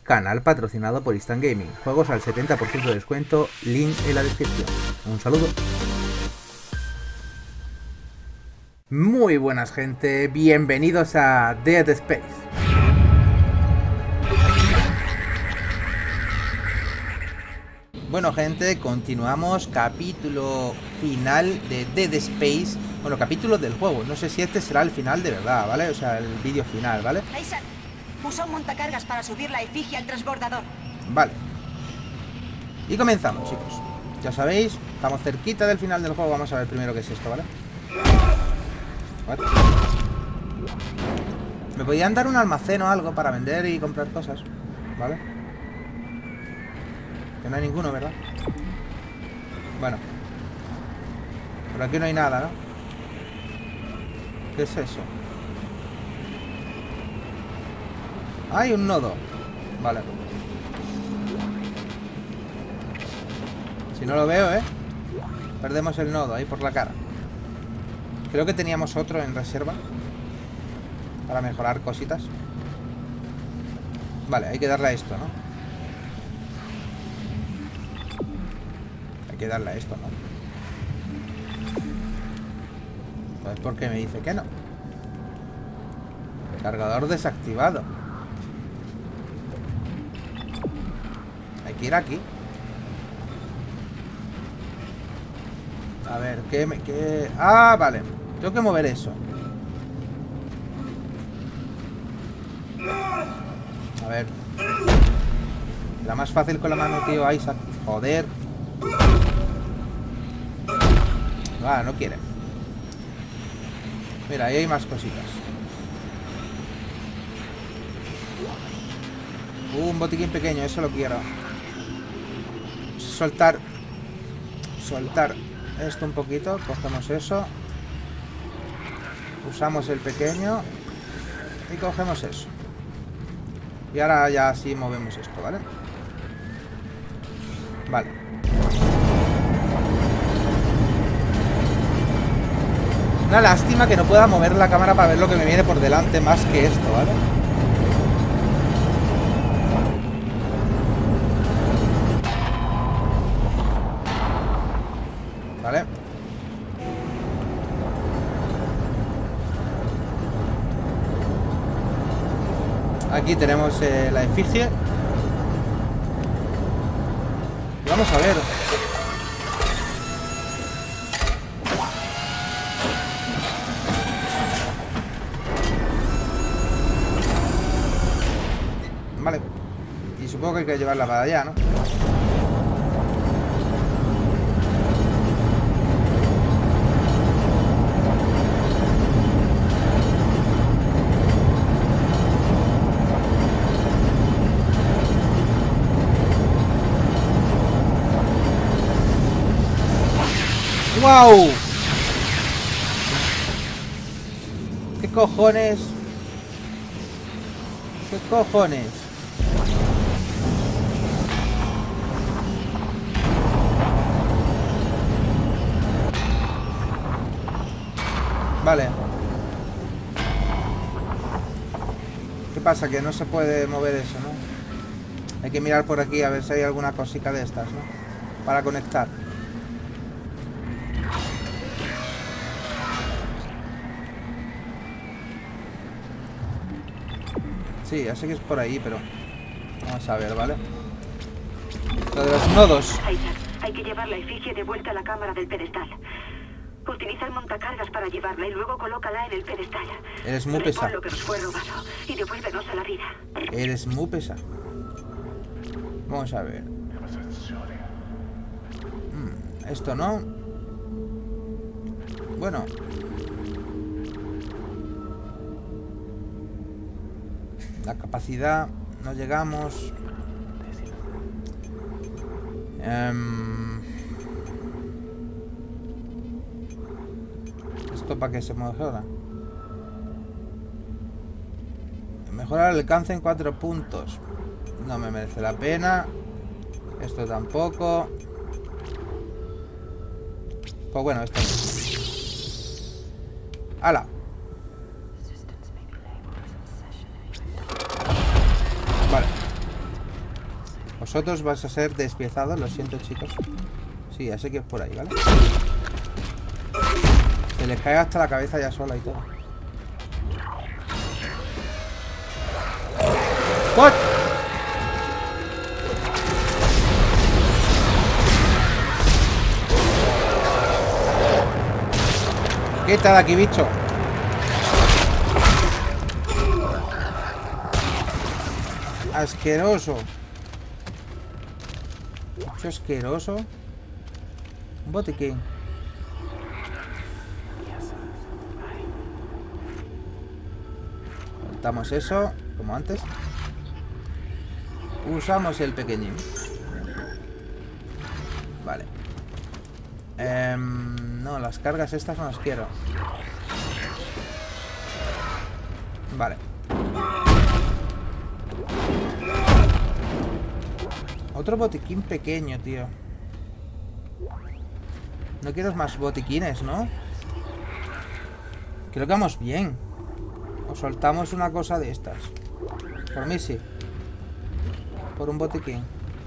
canal patrocinado por Instant Gaming. Juegos al 70% de descuento, link en la descripción. Un saludo. Muy buenas gente, bienvenidos a Dead Space. Bueno gente, continuamos capítulo final de Dead Space. Bueno, capítulo del juego, no sé si este será el final de verdad, ¿vale? O sea, el vídeo final, ¿vale? Isaac, usa un montacargas para subir la efigie al transbordador. Vale. Y comenzamos, chicos. Ya sabéis, estamos cerquita del final del juego. Vamos a ver primero qué es esto, ¿vale? Me podían dar un almacén o algo para vender y comprar cosas, ¿vale? Que no hay ninguno, ¿verdad? Bueno. Por aquí no hay nada, ¿no? ¿Qué es eso? Hay un nodo. Vale. Si no lo veo, perdemos el nodo ahí por la cara. Creo que teníamos otro en reserva para mejorar cositas. Vale, hay que darle a esto, ¿no? Hay que darle a esto, ¿no? Pues porque me dice que no. Cargador desactivado. Hay que ir aquí. A ver, ¿qué? Ah, vale. Tengo que mover eso. A ver. La más fácil con la mano, tío, Isaac. Joder. Ah, no quiere. Mira, ahí hay más cositas. Un botiquín pequeño, eso lo quiero. Soltar esto un poquito. Cogemos eso. Usamos el pequeño y cogemos eso. Y ahora ya sí movemos esto, ¿vale? Vale. Una lástima que no pueda mover la cámara para ver lo que me viene por delante más que esto, ¿vale? Vale. Aquí tenemos la efigie. Vamos a ver. Vale. Y supongo que hay que llevarla para allá, ¿no? ¡Wow! ¿Qué cojones? ¿Qué cojones? Vale. ¿Qué pasa? Que no se puede mover eso, ¿no? Hay que mirar por aquí a ver si hay alguna cosita de estas, ¿no? Para conectar. Sí, ya sé que es por ahí, pero vamos a ver, ¿vale? Lo de los nodos. Isaac, hay que llevar la efigie de vuelta a la cámara del pedestal. Utiliza el montacargas para llevarla y luego colócala en el pedestal. Eres muy pesado. Repon lo que nos fue robado y devuélvenos a la vida. Eres muy pesado. Vamos a ver. Esto no. Bueno. La capacidad. No llegamos. ¿Esto para qué se mejora? Mejorar el alcance en 4 puntos. No me merece la pena. Esto tampoco. Pues bueno, esto no. ¡Hala! Vale. Vosotros vais a ser despiezados, lo siento, chicos. Sí, ya sé que es por ahí, ¿vale? Se les cae hasta la cabeza ya sola y todo. ¡What! Quita de aquí, bicho. Asqueroso. Bicho asqueroso. Un botiquín. Soltamos eso, como antes. Usamos el pequeñín. Vale. No, las cargas estas no las quiero. Vale. Otro botiquín pequeño, tío. No quiero más botiquines, ¿no? Creo que vamos bien. O soltamos una cosa de estas. Por mí sí. Por un botiquín.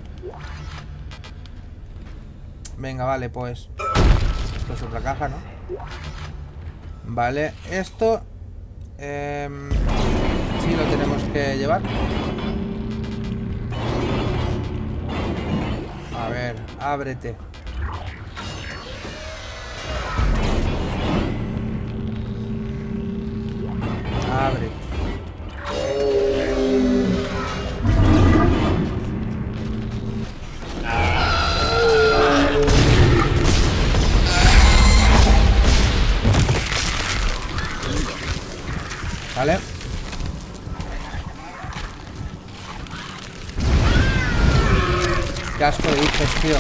Venga, vale, pues. Esto es otra caja, ¿no? Vale, esto sí lo tenemos que llevar. A ver, ábrete. Ábrete. Vale. Qué asco de bichos, tío.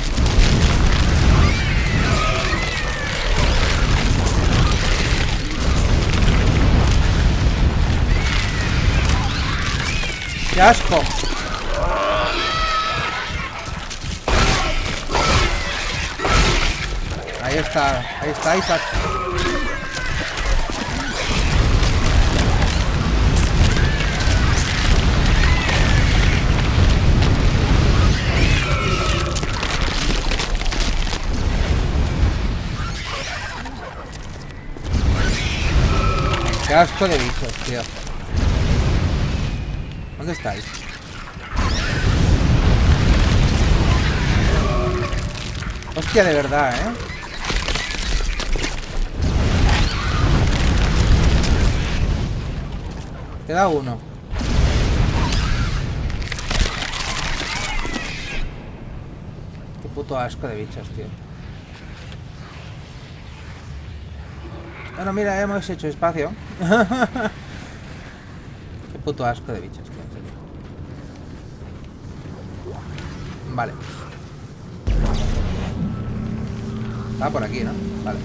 ¡Qué asco! Ahí está Isaac. Qué asco de bichos, tío. ¿Dónde estáis? Hostia, de verdad, ¿eh? Queda uno. Qué puto asco de bichos, tío. Bueno, mira, hemos hecho espacio. Qué puto asco de bichos, tío, en serio. Vale. Está por aquí, ¿no? Vale.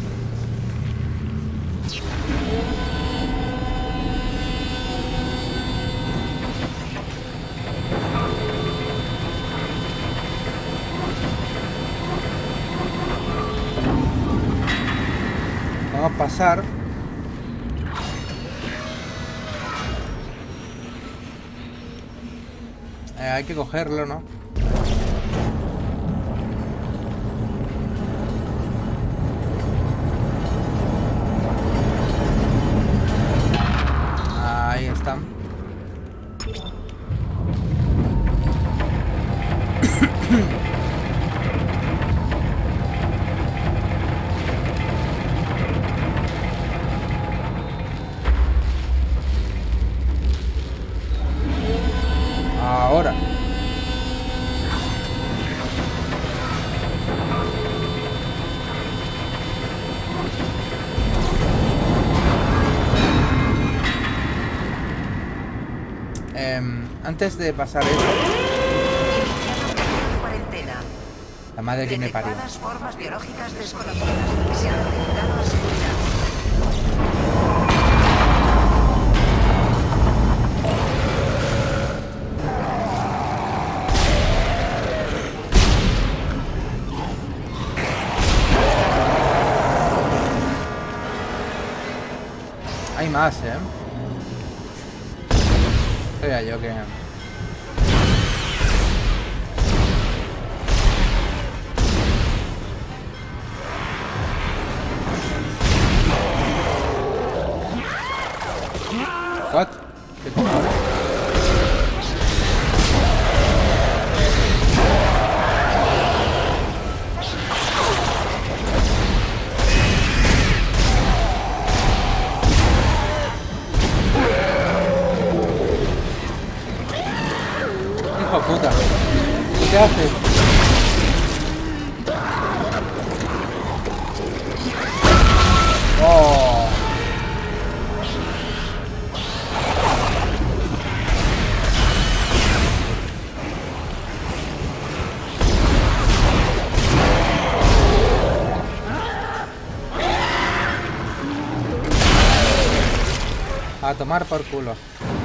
Vamos a pasar. Hay que cogerlo, ¿no? Ahí están. Ahora. Antes de pasar eso, la madre que me parió. Formas biológicas desconocidas se han detectado a seguridad. Hay más, ¿eh? Creía yo que... Hijo de puta. ¿Qué haces? Oh. A tomar por culo.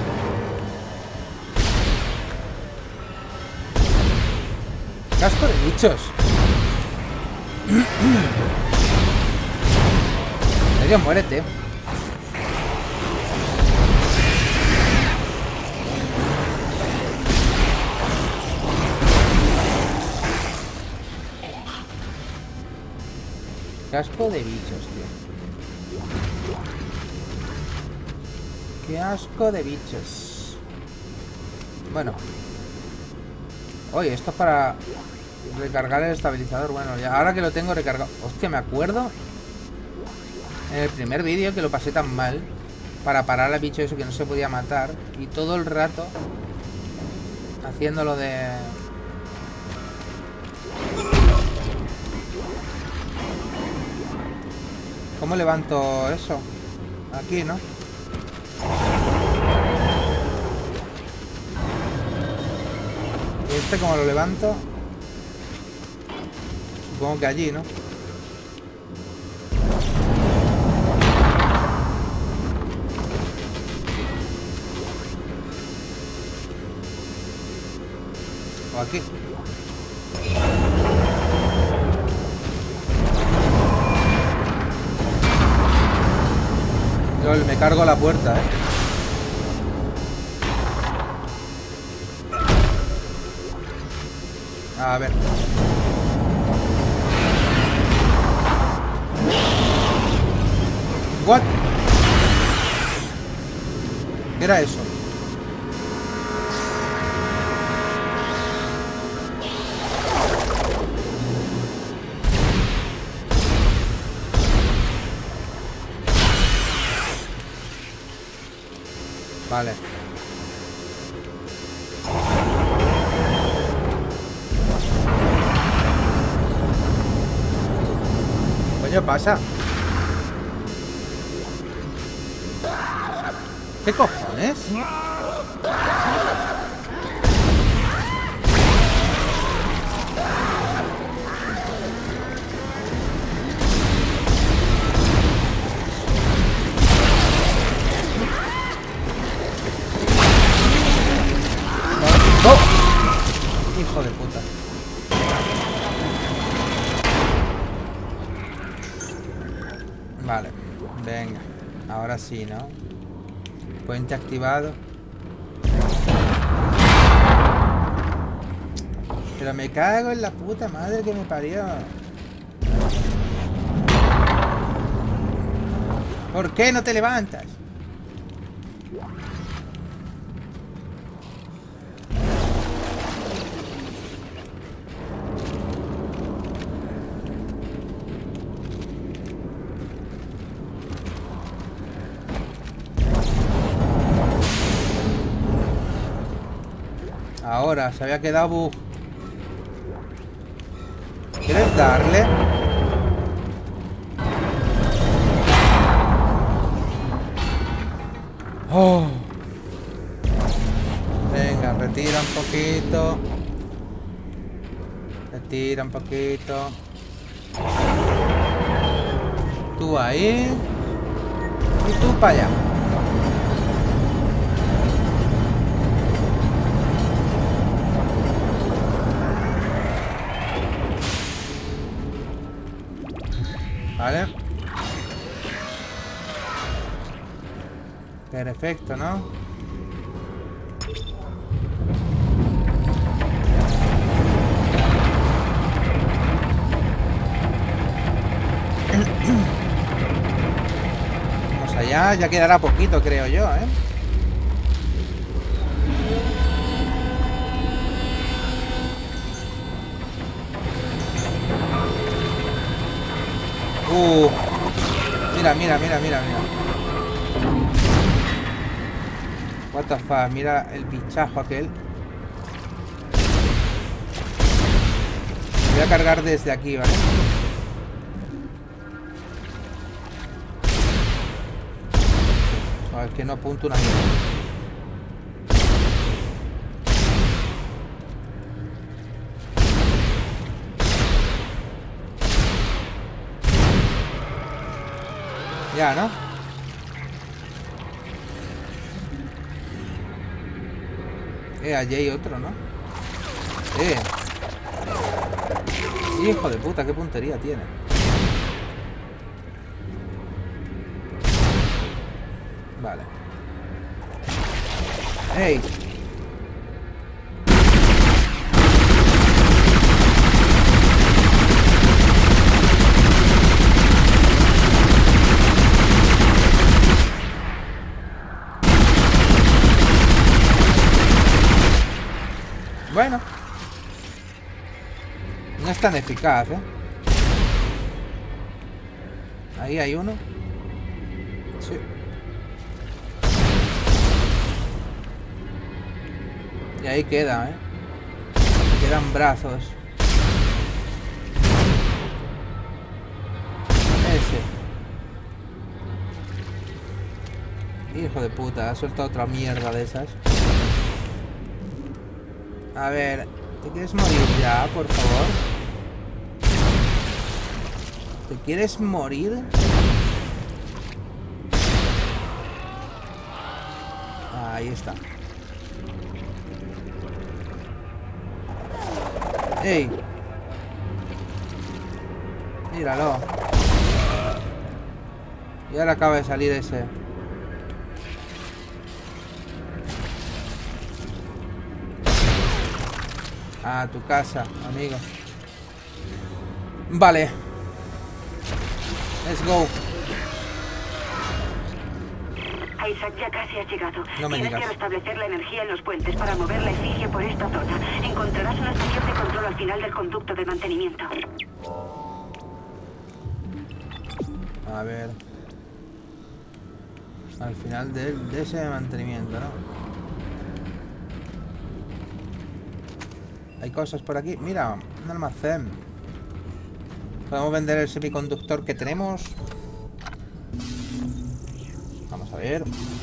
Casco de bichos. En serio, muérete. Casco de bichos, tío. Qué asco de bichos. Bueno. Oye, esto es para recargar el estabilizador. Bueno, ya ahora que lo tengo recargado. Hostia, me acuerdo en el primer vídeo que lo pasé tan mal para parar al bicho eso que no se podía matar. Y todo el rato haciéndolo de... ¿Cómo levanto eso? Aquí, ¿no? ¿Y este cómo lo levanto? Supongo que allí, ¿no? O aquí. Yo me cargo la puerta, ¿eh? A ver. What? ¿Qué era eso? Vale. ¿Qué pasa? ¿Qué cojones? ¡Oh! Hijo de puta. Vale, venga. Ahora sí, ¿no? Puente activado. Pero me cago en la puta madre que me parió. ¿Por qué no te levantas? Ahora, se había quedado bug. ¿Quieres darle? Oh. Venga, retira un poquito. Retira un poquito. Tú ahí. Y tú para allá. Vale. Perfecto, ¿no? Vamos allá, ya quedará poquito, creo yo, ¿eh? Mira, mira, mira, mira, mira. What the fuck, mira el bichajo aquel. Voy a cargar desde aquí, ¿vale? Es que no apunto una mierda. Ya, ¿no? Allí hay otro, ¿no? Hijo de puta, qué puntería tiene. Vale. ¡Ey! Bueno. No es tan eficaz, ¿eh? Ahí hay uno. Sí. Y ahí queda, ¿eh? Quedan brazos. Ese. Hijo de puta, ha soltado otra mierda de esas. A ver, ¿te quieres morir ya, por favor? ¿Te quieres morir? Ahí está. ¡Ey! Míralo. Y ahora acaba de salir ese. A tu casa, amigo. Vale. Let's go. Isaac, ya casi has llegado. No me Tienes digas. que restablecer la energía en los puentes para mover la efigie por esta zona. Encontrarás una estación de control al final del conducto de mantenimiento. A ver. Al final de ese mantenimiento, ¿no? Hay cosas por aquí. Mira, un almacén. Podemos vender el semiconductor que tenemos. Vamos a ver.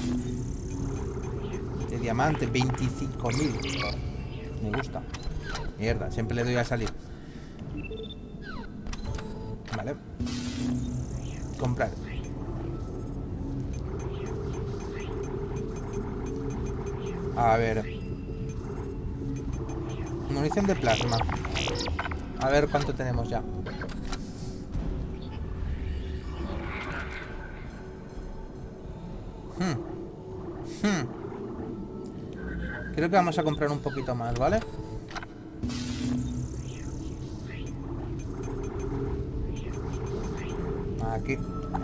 De diamante, 25.000. Me gusta. Mierda, siempre le doy a salir. Vale. Comprar. A ver. Munición de plasma. A ver cuánto tenemos ya. Creo que vamos a comprar un poquito más, ¿vale? Aquí.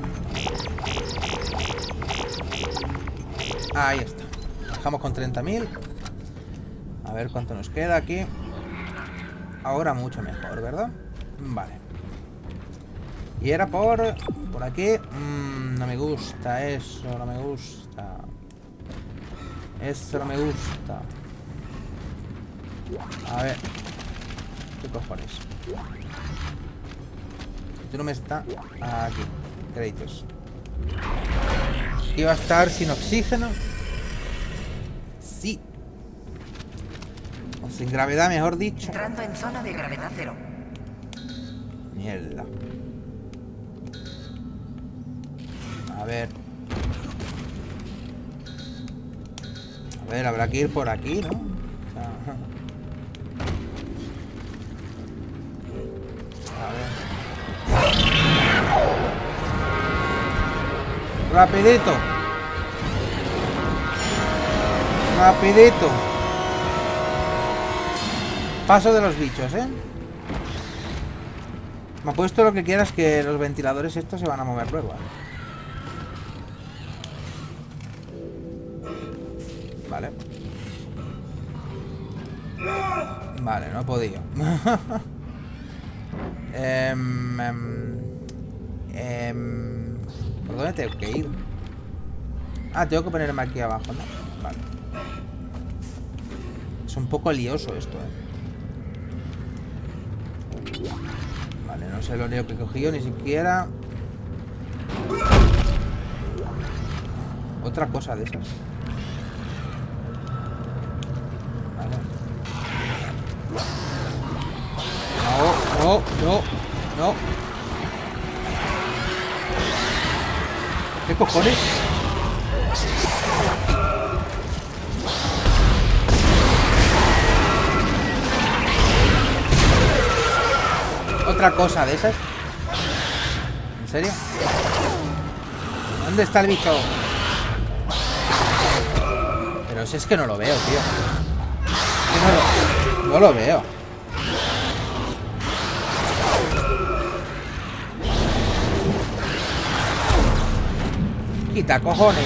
Ahí está. Dejamos con 30.000. A ver cuánto nos queda aquí. Ahora mucho mejor, ¿verdad? Vale. Y era por aquí. No me gusta eso, no me gusta. Eso no me gusta. A ver. ¿Qué cojones? Tú no me está... Aquí. Créditos. ¿Iba a estar sin oxígeno? Sí. O sin gravedad, mejor dicho. Entrando en zona de gravedad cero. Mierda. A ver. A ver, habrá que ir por aquí, ¿no? O sea, a ver. Rapidito. Rapidito. Paso de los bichos, ¿eh? Me ha puesto lo que quieras, que los ventiladores estos se van a mover luego, ¿eh? Vale. Vale, no he podido. ¿Por dónde tengo que ir? Ah, tengo que ponerme aquí abajo, ¿no? Vale. Es un poco lioso esto, ¿eh? Vale, no sé lo único que he cogido ni siquiera. Otra cosa de esas. Vale. No. ¿Qué cojones? Otra cosa de esas. ¿En serio? ¿Dónde está el bicho? Pero si es que no lo veo, tío. No lo veo. Quita, cojones.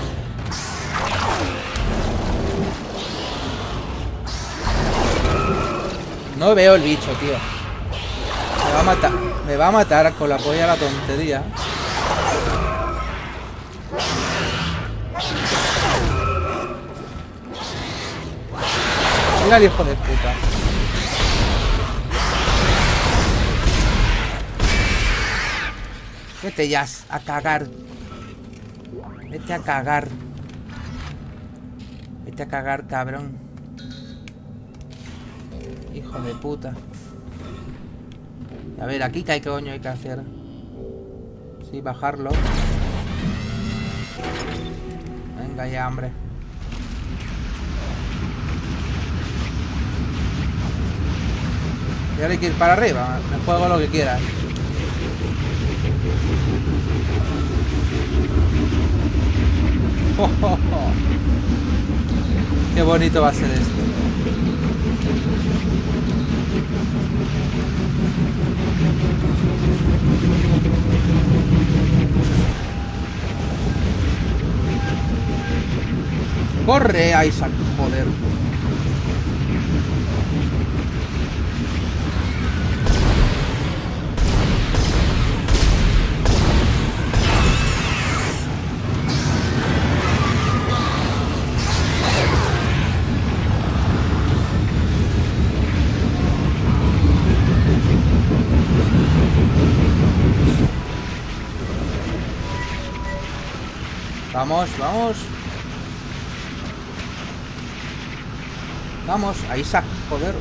No veo el bicho, tío. Me va a matar. Me va a matar con la polla la tontería. Mira el hijo de puta. Vete ya a cagar. Vete a cagar. Vete a cagar, cabrón. Hijo de puta. A ver, aquí qué coño hay que hacer. Sí, bajarlo. Venga ya, hombre. Y ahora hay que ir para arriba. Me juego lo que quieras. Oh, oh, oh. Qué bonito va a ser esto. Corre, Isaac, joder. Vamos, vamos. Vamos, a Isaac, joder.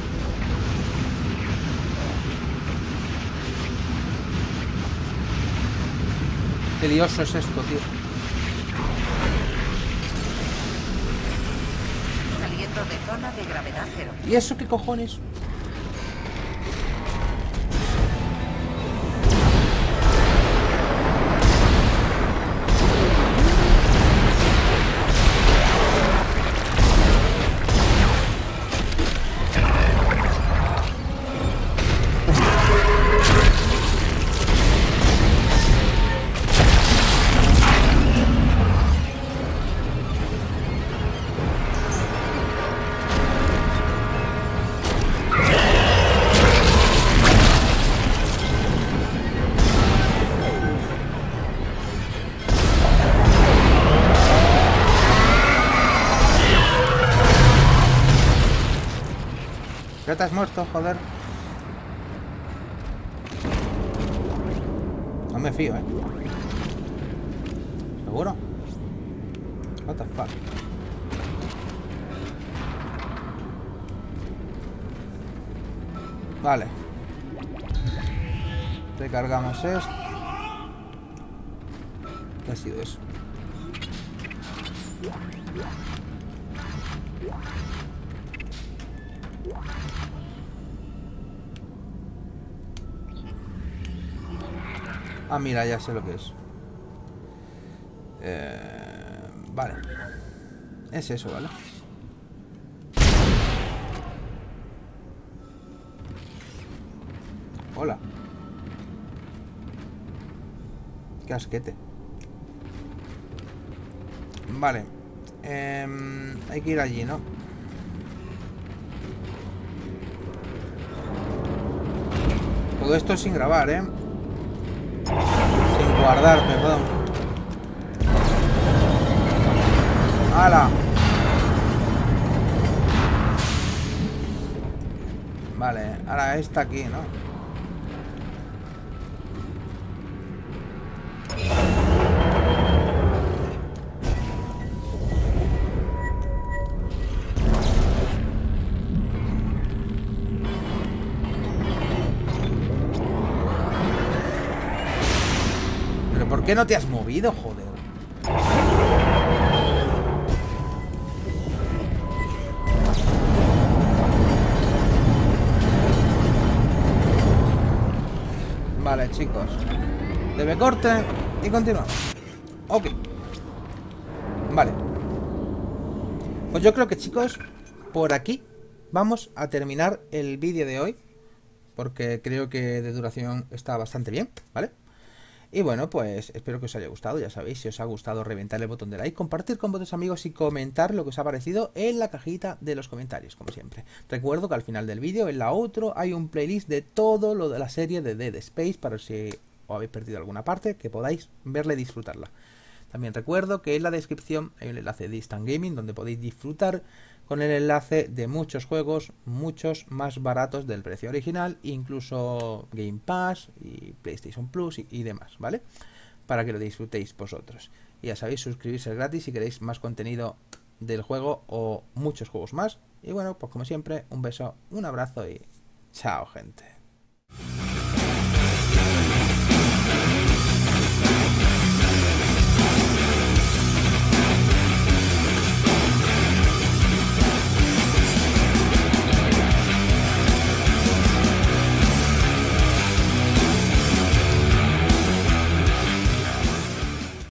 Qué lioso es esto, tío. Saliendo de zona de gravedad cero. ¿Y eso qué cojones? Ya te has muerto, joder. No me fío, ¿Seguro? What the fuck. Vale. Recargamos esto. ¿Qué ha sido eso? Ah, mira, ya sé lo que es. Vale. Es eso, ¿vale? Hola. Qué asquete. Vale. Hay que ir allí, ¿no? Todo esto sin grabar, Sin guardar, perdón. ¡Hala! Vale, ahora esta aquí, ¿no? ¿Por qué no te has movido, joder? Vale, chicos. Debe corte y continuamos. Ok. Vale. Pues yo creo que, chicos, por aquí vamos a terminar el vídeo de hoy. Porque creo que de duración está bastante bien, ¿vale? Y bueno, pues espero que os haya gustado. Ya sabéis, si os ha gustado, reventar el botón de like, compartir con vuestros amigos y comentar lo que os ha parecido en la cajita de los comentarios, como siempre. Recuerdo que al final del vídeo, en la outro, hay un playlist de todo lo de la serie de Dead Space, para si os habéis perdido alguna parte, que podáis verla y disfrutarla. También recuerdo que en la descripción hay un enlace de Instant Gaming, donde podéis disfrutar con el enlace de muchos juegos, muchos más baratos del precio original, incluso Game Pass y PlayStation Plus y demás, ¿vale? Para que lo disfrutéis vosotros. Y ya sabéis, suscribirse gratis si queréis más contenido del juego o muchos juegos más. Y bueno, pues como siempre, un beso, un abrazo y chao, gente.